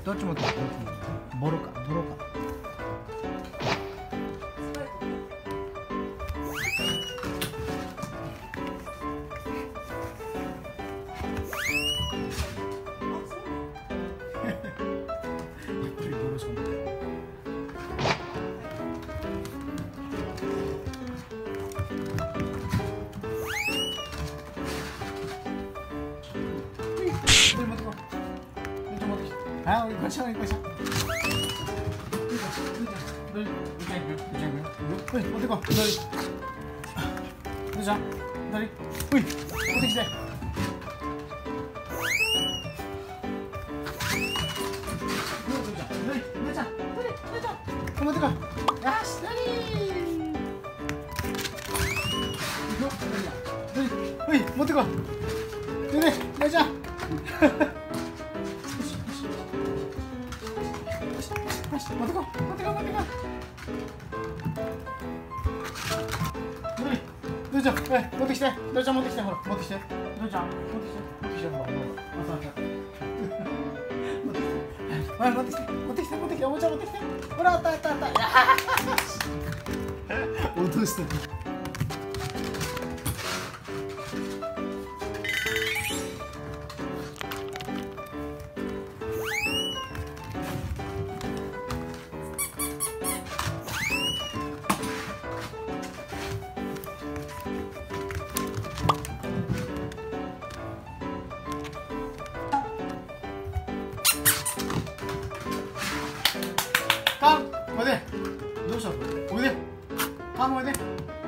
どっち持ってる？ボロか、ボロか。あ、こっちは、こっちは。おい、持ってこい。どうした？どれ？おい、持ってきて。持ってこい。よし、なに。おい、持ってこい。どれ？なちゃん。持ってこい、持ってこい、持ってこい。どうちゃん、持ってきて。どうちゃん持ってきて、ほら、持ってきて。どうちゃん、持ってきて。持ってきて、ほら、ほら。持ってきて、持ってきて、持ってきて、おもちゃ持ってきて。ほら、あったあったあった。落とした。カン、おいで。どうしたの？おいで。カン、おいで。